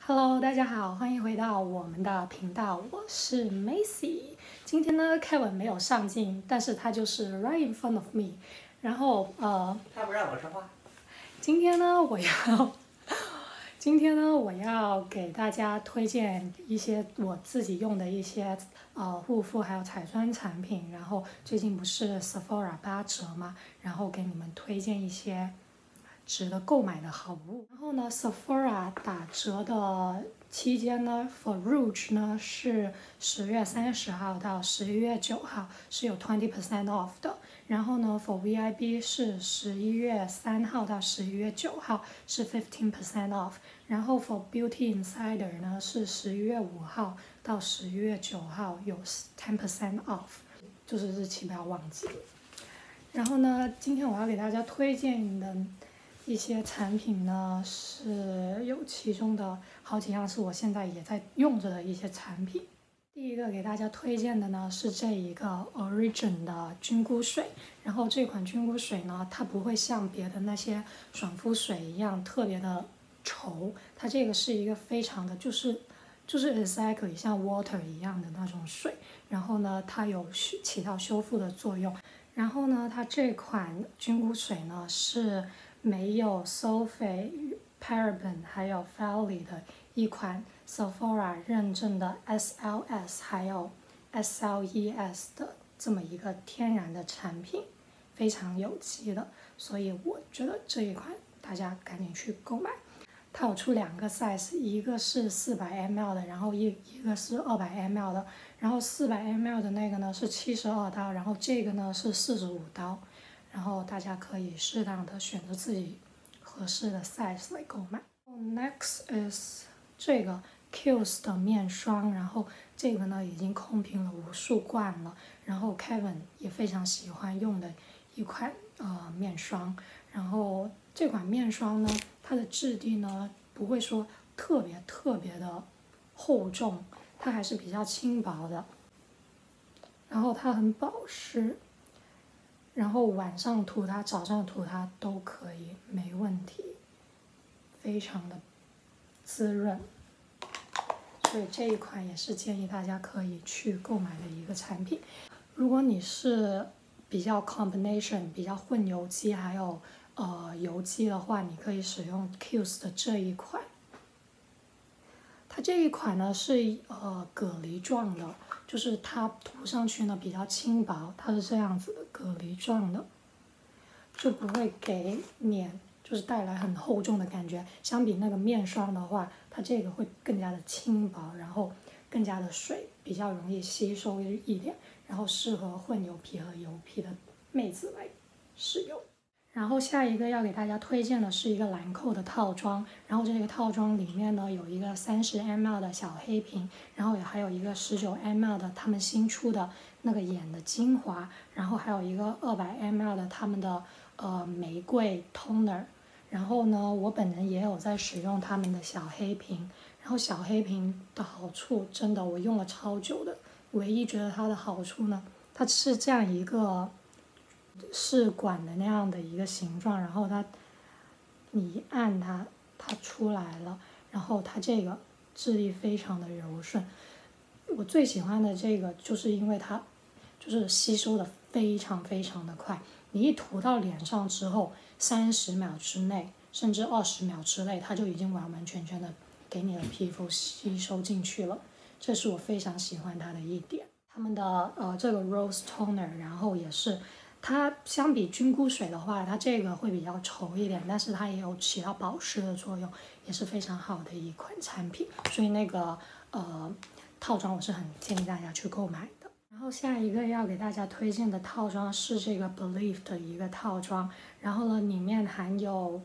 Hello，大家好，欢迎回到我们的频道，我是 Macy。今天呢，Kevin 没有上镜，但是他就是 right in front of me。然后他不让我说话。 今天呢，我要给大家推荐一些我自己用的一些护肤还有彩妆产品。然后最近不是 Sephora 8折嘛，然后给你们推荐一些值得购买的好物。然后呢 ，Sephora 打折的期间呢 ，For Rouge 呢是10月30号到11月9号是有20% off 的。然后呢 ，For VIB 是11月3号到11月9号是15% off。然后 For Beauty Insider 呢是11月5号到11月9号有10% off， 就是日期不要忘记。然后呢，今天我要给大家推荐的一些产品呢，是有其中的好几样是我现在也在用着的一些产品。第一个给大家推荐的呢是这一个 Origin 的菌菇水，然后这款菌菇水呢，它不会像别的那些爽肤水一样特别的稠，它这个是一个非常的就是 exactly 像 water 一样的那种水，然后呢，它有起到修复的作用。然后呢，它这款菌菇水呢是没有 sulfate、paraben 还有 phthalate 的一款 Sephora 认证的 SLS 还有 SLES 的这么一个天然的产品，非常有机的，所以我觉得这一款大家赶紧去购买。它有出2个 size， 一个是400ml 的，然后一个是200ml 的，然后400ml 的那个呢是72刀，然后这个呢是45刀，然后大家可以适当的选择自己合适的 size 来购买。Next is 这个 Kiehl's 的面霜，然后这个呢已经空瓶了无数罐了，然后 Kevin 也非常喜欢用的一款面霜，然后这款面霜呢，它的质地呢不会说特别的厚重，它还是比较轻薄的，然后它很保湿，然后晚上涂它，早上涂它都可以，没问题，非常的滋润，所以这一款也是建议大家可以去购买的一个产品。如果你是比较 combination 比较混油肌还有油肌的话，你可以使用 Kiehl's 的这一款。它这一款呢是蛤蜊状的，就是它涂上去呢比较轻薄，它是这样子的蛤蜊状的，就不会给脸就是带来很厚重的感觉。相比那个面霜的话，它这个会更加的轻薄，然后更加的水，比较容易吸收一点，然后适合混油皮和油皮的妹子来使用。然后下一个要给大家推荐的是一个兰蔻的套装，然后这个套装里面呢有一个30ml 的小黑瓶，然后也还有一个19ml 的他们新出的那个眼的精华，然后还有一个200ml 的他们的玫瑰 toner， 然后呢我本人也有在使用他们的小黑瓶，然后小黑瓶的好处真的我用了超久的，唯一觉得它的好处呢，它是这样一个试管的那样的一个形状，然后你一按它出来了，然后它这个质地非常的柔顺。我最喜欢的这个就是因为它就是吸收的非常的快，你一涂到脸上之后，30秒之内甚至20秒之内，它就已经完全的给你的皮肤吸收进去了，这是我非常喜欢它的一点。他们的这个 Rose Toner， 然后也是。它相比菌菇水的话，它这个会比较稠一点，但是它也有起到保湿的作用，也是非常好的一款产品。所以那个套装我是很建议大家去购买的。然后下一个要给大家推荐的套装是这个 Believe 的一个套装，然后呢里面含有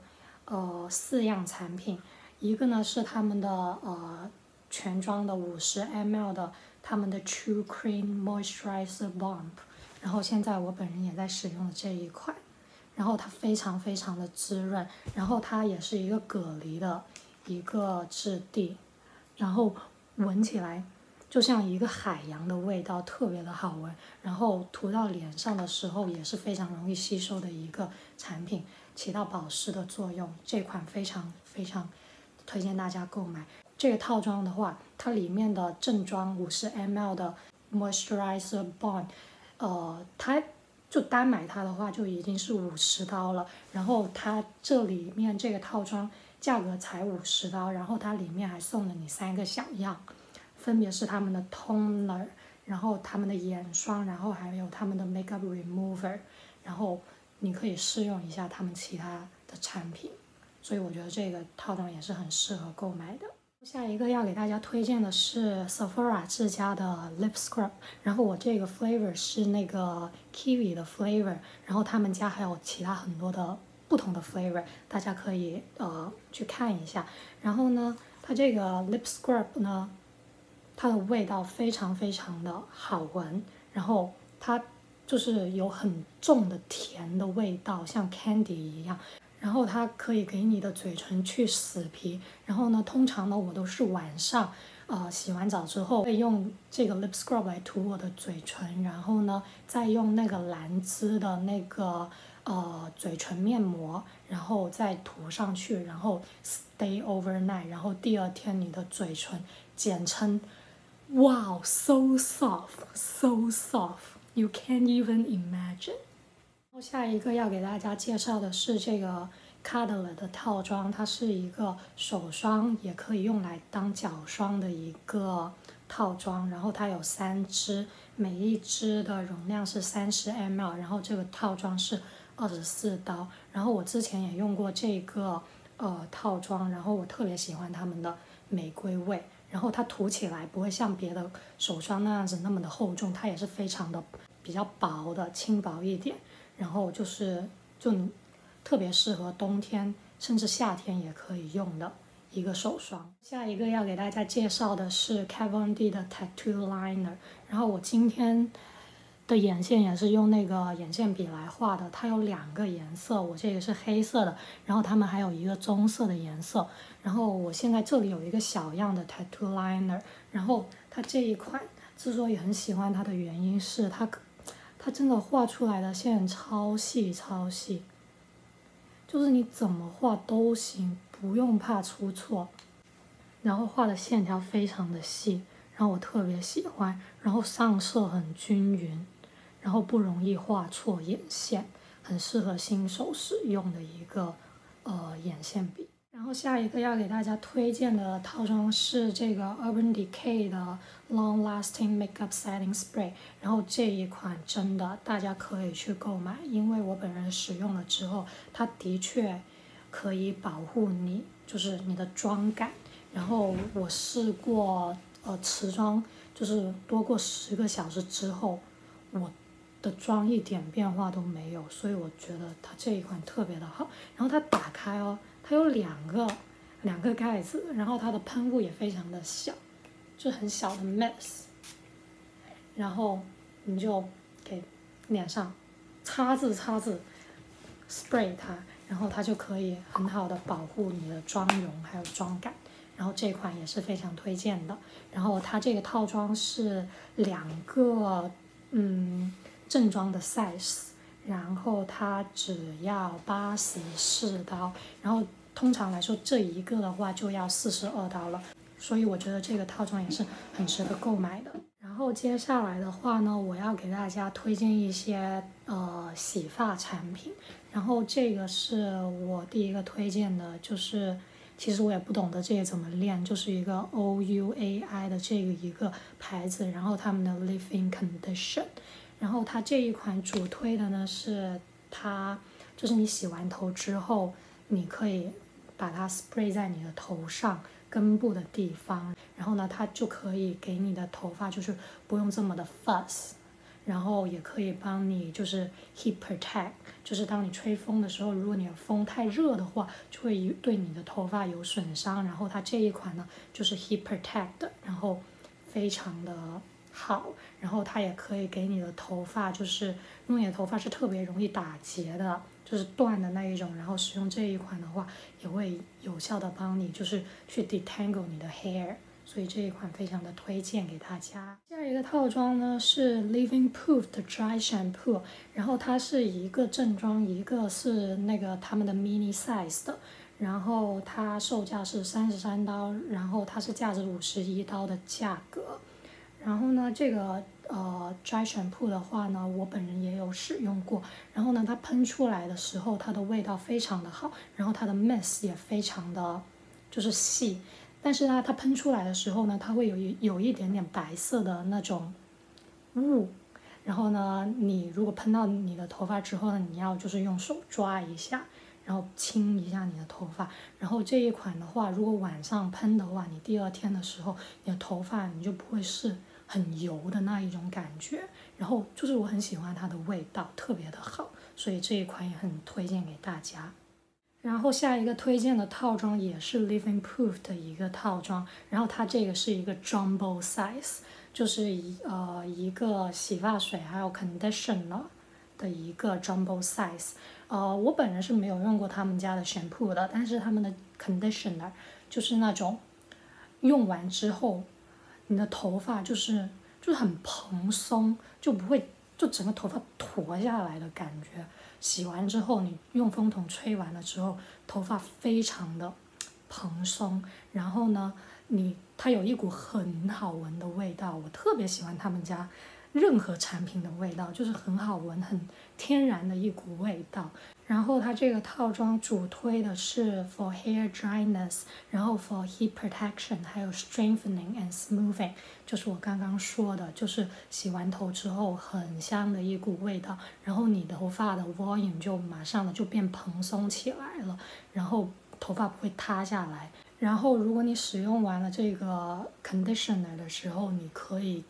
4样产品，一个呢是他们的全妆的50ml 的他们的 True Cream Moisturizer Bomb。然后现在我本人也在使用的这一款，然后它非常的滋润，然后它也是一个蛤蜊的一个质地，然后闻起来就像一个海洋的味道，特别的好闻，然后涂到脸上的时候也是非常容易吸收的一个产品，起到保湿的作用，这款非常推荐大家购买。 这个套装的话，它里面的正装50ml 的 Moisturizer Bond，它就单买它的话就已经是$50了，然后它这里面这个套装价格才$50，然后它里面还送了你3个小样，分别是他们的 toner， 然后他们的眼霜，然后还有他们的 makeup remover， 然后你可以试用一下他们其他的产品，所以我觉得这个套装也是很适合购买的。下一个要给大家推荐的是 Sephora 自家的 Lip Scrub， 然后我这个 flavor 是那个 kiwi 的 flavor， 然后他们家还有其他很多的不同的 flavor， 大家可以去看一下。然后呢，它这个 Lip Scrub 呢，它的味道非常非常的好闻，然后它就是有很重的甜的味道，像 candy 一样。然后它可以给你的嘴唇去死皮，然后呢，通常呢我都是晚上，洗完澡之后会用这个 lip scrub 来涂我的嘴唇，然后呢再用那个兰姿的那个嘴唇面膜，然后再涂上去，然后 stay overnight， 然后第二天你的嘴唇简称，wow so soft so soft，you can't even imagine。下一个要给大家介绍的是这个 Caudalie 的套装，它是一个手霜也可以用来当脚霜的一个套装，然后它有3支，每一支的容量是30ml， 然后这个套装是$24，然后我之前也用过这个套装，然后我特别喜欢他们的玫瑰味，然后它涂起来不会像别的手霜那样子那么的厚重，它也是非常的比较薄的，轻薄一点。然后就特别适合冬天甚至夏天也可以用的一个手霜。下一个要给大家介绍的是 Kat Von D 的 Tattoo Liner， 然后我今天的眼线也是用那个眼线笔来画的，它有2个颜色，我这个是黑色的，然后它们还有一个棕色的颜色。然后我现在这里有一个小样的 Tattoo Liner， 然后它这一款之所以很喜欢它的原因是它真的画出来的线超细超细，就是你怎么画都行，不用怕出错。然后画的线条非常的细，然后我特别喜欢，然后上色很均匀，然后不容易画错眼线，很适合新手使用的一个眼线笔。然后下一个要给大家推荐的套装是这个 Urban Decay 的 Long Lasting Makeup Setting Spray， 然后这一款真的大家可以去购买，因为我本人使用了之后，它的确可以保护你，就是你的妆感。然后我试过持妆，就是多过10个小时之后，我的妆一点变化都没有，所以我觉得它这一款特别的好。然后它打开哦，它有两个盖子，然后它的喷雾也非常的小，就很小的 mist， 然后你就给脸上擦字 spray 它，然后它就可以很好的保护你的妆容还有妆感。然后这款也是非常推荐的，然后它这个套装是2个正装的 size， 然后它只要$84，然后通常来说这一个的话就要$42了，所以我觉得这个套装也是很值得购买的。然后接下来的话呢，我要给大家推荐一些洗发产品，然后这个是我第一个推荐的，就是其实我也不懂得这个怎么练，就是一个 OUAI 的这个一个牌子，然后他们的 Leave-In Condition， 然后它这一款主推的呢是它就是你洗完头之后，你可以把它 spray 在你的头上根部的地方，然后呢它就可以给你的头发就是不用这么的 fuzz， 然后也可以帮你就是 heat protect， 就是当你吹风的时候，如果你的风太热的话，就会对你的头发有损伤。然后它这一款呢就是 heat protect 的，然后非常的好，然后它也可以给你的头发，就是因为你的头发是特别容易打结的，就是断的那一种，然后使用这一款的话，也会有效的帮你就是去 detangle 你的 hair。所以这一款非常的推荐给大家。下一个套装呢是 Living Proof 的 Dry Shampoo， 然后它是一个正装，一个是那个他们的 mini size 的， 然后它售价是33刀，然后它是价值51刀的价格。然后呢，这个dry shampoo 的话呢，我本人也有使用过。然后呢，它喷出来的时候，它的味道非常的好，然后它的 mist 也非常的就是细。但是呢，它喷出来的时候呢，它会有一点点白色的那种雾。然后呢，你如果喷到你的头发之后呢，你要就是用手抓一下，然后清一下你的头发。然后这一款的话，如果晚上喷的话，你第二天的时候，你的头发你就不会是很油的那一种感觉。然后就是我很喜欢它的味道，特别的好，所以这一款也很推荐给大家。然后下一个推荐的套装也是 Living Proof 的一个套装，然后它这个是一个 Jumbo Size， 就是一个洗发水还有 conditioner 的一个 Jumbo Size。我本人是没有用过他们家的 shampoo 的，但是他们的 conditioner 就是那种用完之后，你的头发就是很蓬松，就不会就整个头发驼下来的感觉。洗完之后，你用风筒吹完了之后，头发非常的蓬松。然后呢，它有一股很好闻的味道，我特别喜欢他们家任何产品的味道，就是很好闻，很天然的一股味道。然后它这个套装主推的是 for hair dryness， 然后 for heat protection， 还有 strengthening and smoothing， 就是我刚刚说的，就是洗完头之后很香的一股味道，然后你的头发的 volume 就马上的就变蓬松起来了，然后头发不会塌下来。然后如果你使用完了这个 conditioner 的时候，你可以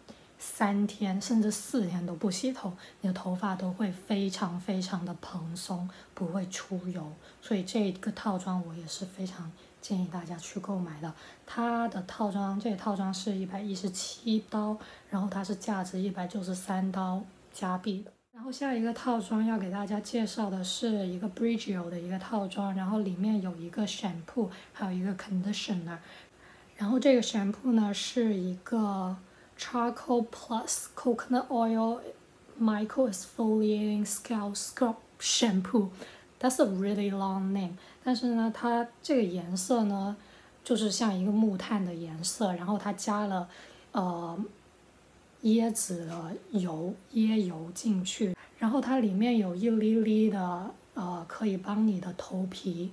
3天甚至4天都不洗头，你的头发都会非常非常的蓬松，不会出油。所以这个套装我也是非常建议大家去购买的。它的套装，这个套装是117刀，然后它是价值193刀加币的。然后下一个套装要给大家介绍的是一个 Briogeo 的一个套装，然后里面有一个 shampoo， 还有一个 conditioner。然后这个 shampoo 呢是一个Charcoal Plus Coconut Oil Micro Exfoliating Scalp Scrub Shampoo. That's a really long name. 但是呢，它这个颜色呢，就是像一个木炭的颜色，然后它加了椰子的椰油进去，然后它里面有一粒粒的可以帮你的头皮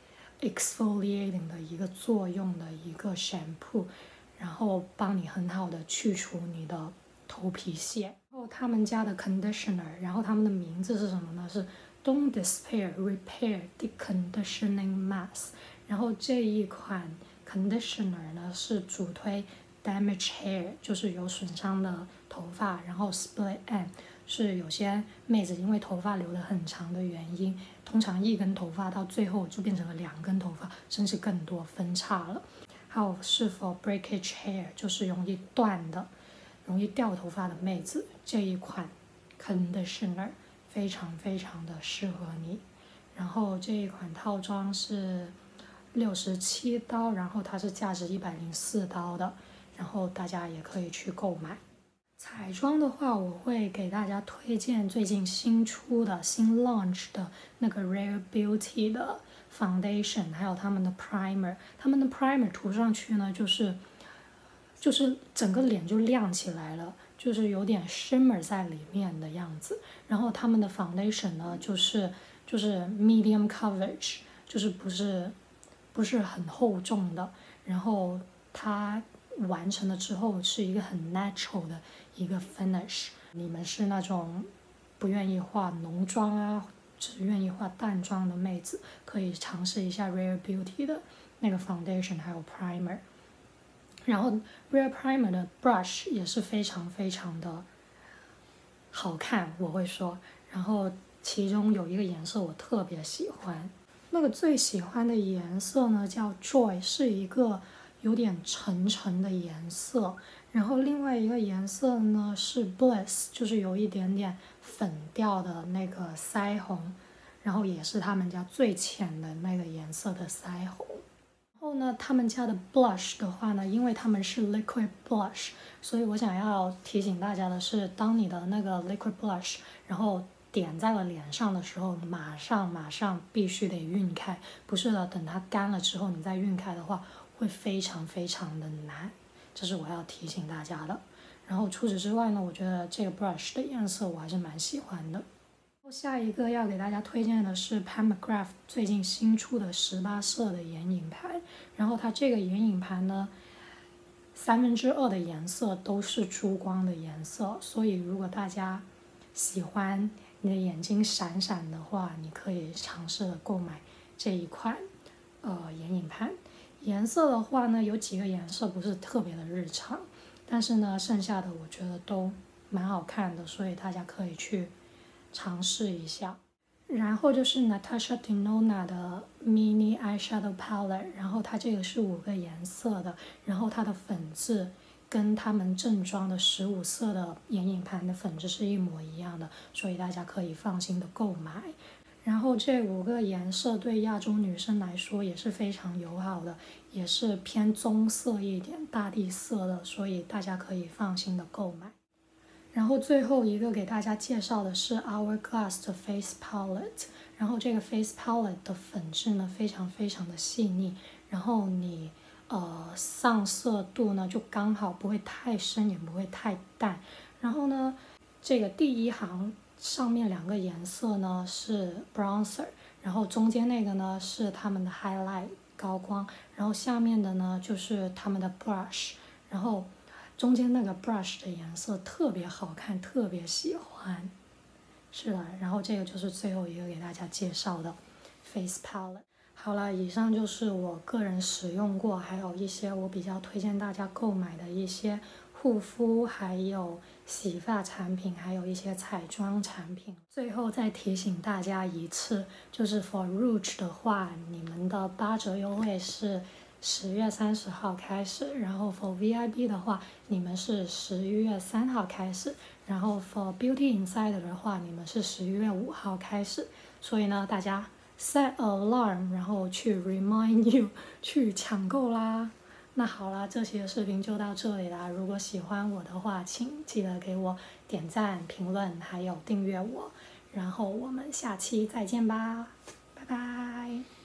exfoliating 的一个作用的一个 shampoo。然后帮你很好的去除你的头皮屑。然后他们家的 conditioner， 然后他们的名字是什么呢？是 Don't Despair Repair Deconditioning Mask。然后这一款 conditioner 呢是主推 damaged hair， 就是有损伤的头发。然后 split end 是有些妹子因为头发留得很长的原因，通常一根头发到最后就变成了2根头发，甚至更多分叉了。还有是 for breakage hair， 就是容易断的、容易掉头发的妹子，这一款 conditioner 非常非常的适合你。然后这一款套装是67刀，然后它是价值104刀的，然后大家也可以去购买。彩妆的话，我会给大家推荐最近新出的新 launch 的那个 Rare Beauty 的foundation， 还有他们的 primer。他们的 primer 涂上去呢，就是整个脸就亮起来了，就是有点 shimmer 在里面的样子。然后他们的 foundation 呢，就是 medium coverage， 就是不是很厚重的。然后它完成了之后是一个很 natural 的一个 finish。你们是那种不愿意化浓妆啊，只愿意化淡妆的妹子，可以尝试一下 Rare Beauty 的那个 foundation 还有 primer。然后 Rare Primer 的 brush 也是非常非常的好看，我会说。然后其中有一个颜色我特别喜欢，那个最喜欢的颜色呢叫 Joy， 是一个有点沉沉的颜色。然后另外一个颜色呢是 Bliss， 就是有一点点粉调的那个腮红，然后也是他们家最浅的那个颜色的腮红。然后呢，他们家的 blush 的话呢，因为他们是 liquid blush， 所以我想要提醒大家的是，当你的那个 liquid blush， 然后点在了脸上的时候，马上必须得晕开，不是的，等它干了之后你再晕开的话，会非常的难，这是我要提醒大家的。然后除此之外呢，我觉得这个 brush 的颜色我还是蛮喜欢的。下一个要给大家推荐的是 Pat McGrath 最近新出的18色的眼影盘，然后它这个眼影盘呢，2/3的颜色都是珠光的颜色，所以如果大家喜欢你的眼睛闪闪的话，你可以尝试的购买这一款眼影盘。颜色的话呢，有几个颜色不是特别的日常，但是呢，剩下的我觉得都蛮好看的，所以大家可以去尝试一下。然后就是 Natasha Denona 的 Mini Eyeshadow Palette， 然后它这个是5个颜色的，然后它的粉质跟他们正装的15色的眼影盘的粉质是一模一样的，所以大家可以放心的购买。然后这5个颜色对亚洲女生来说也是非常友好的，也是偏棕色一点、大地色的，所以大家可以放心的购买。然后最后一个给大家介绍的是 Hourglass 的 Face Palette， 然后这个 Face Palette 的粉质呢非常的细腻，然后你上色度呢就刚好，不会太深也不会太淡。然后呢，这个第一行上面2个颜色呢是 bronzer， 然后中间那个呢是他们的 highlight 高光，然后下面的呢就是他们的 brush， 然后中间那个 brush 的颜色特别好看，特别喜欢。是的，然后这个就是最后一个给大家介绍的 Face Palette。好了，以上就是我个人使用过，还有一些我比较推荐大家购买的一些护肤，还有洗发产品，还有一些彩妆产品。最后再提醒大家一次，就是 For Rouge 的话，你们的8折优惠是10月30号开始，然后 For VIB 的话，你们是11月3号开始，然后 For Beauty Insider 的话，你们是11月5号开始。所以呢，大家set alarm， 然后去 remind you 去抢购啦。那好啦，这期的视频就到这里啦。如果喜欢我的话，请记得给我点赞、评论，还有订阅我。然后我们下期再见吧，拜拜。